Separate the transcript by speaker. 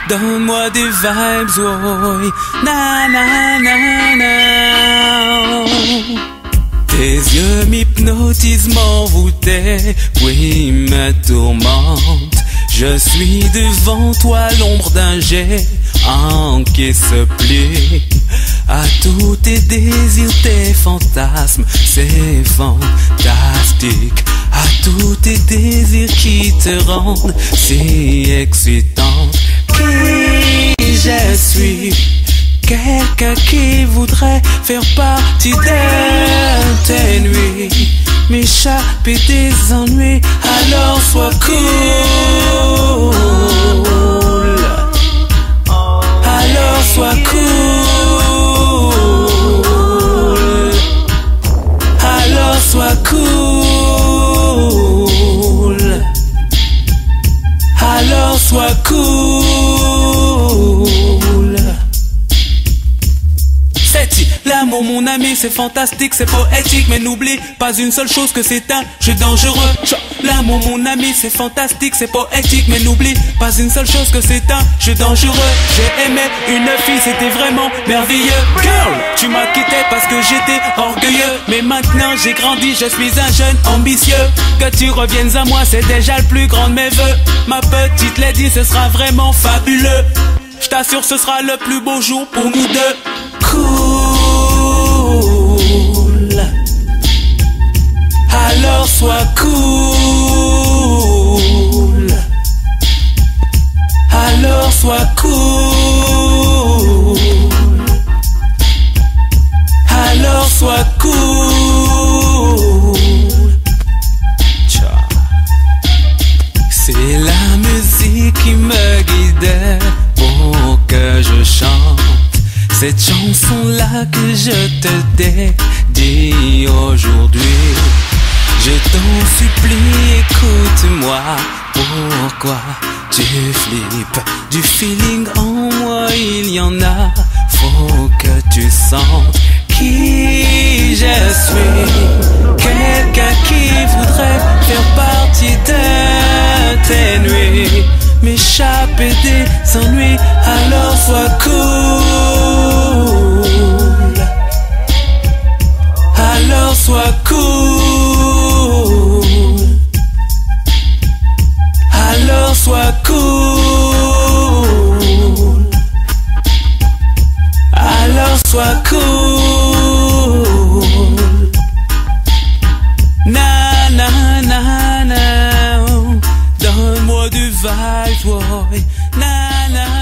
Speaker 1: donne-moi des vibes, ouais. Na na na na. Tes yeux m'hypnotisent, m'envoûtaient, oui me tourmentent. Je suis devant toi, l'ombre d'un jet, encaisse plus à tous tes désirs, tes fantasmes, c'est fantastique. À tous tes désirs qui te rendent si excitante. Qui je suis? Quelqu'un qui voudrait faire partie de tes nuits, m'échapper des ennuis, alors sois cool. Alors sois cool. Alors sois cool. Alors sois cool. L'amour mon ami c'est fantastique, c'est poétique, mais n'oublie pas une seule chose, que c'est un jeu dangereux. L'amour mon ami c'est fantastique, c'est poétique, mais n'oublie pas une seule chose, que c'est un jeu dangereux. J'ai aimé une fille, c'était vraiment merveilleux. Girl, tu m'as quitté parce que j'étais orgueilleux, mais maintenant j'ai grandi, je suis un jeune ambitieux. Que tu reviennes à moi, c'est déjà le plus grand de mes vœux. Ma petite lady, ce sera vraiment fabuleux. Je t'assure, ce sera le plus beau jour pour nous deux. Cool. Alors sois cool. Alors sois cool. Alors sois cool. C'est la musique qui me guide pour que je chante cette chanson-là que je te dédie aujourd'hui. Je t'en supplie, écoute-moi. Pourquoi tu flippes? Du feeling en moi, il y en a. Faut que tu sentes qui je suis. Quelqu'un qui voudrait faire partie de tes nuits, m'échapper des ennuis, alors sois cool. Alors sois cool. Alors sois cool. Alors sois cool. Na na na na. Donne-moi du vibe, boy. Na na.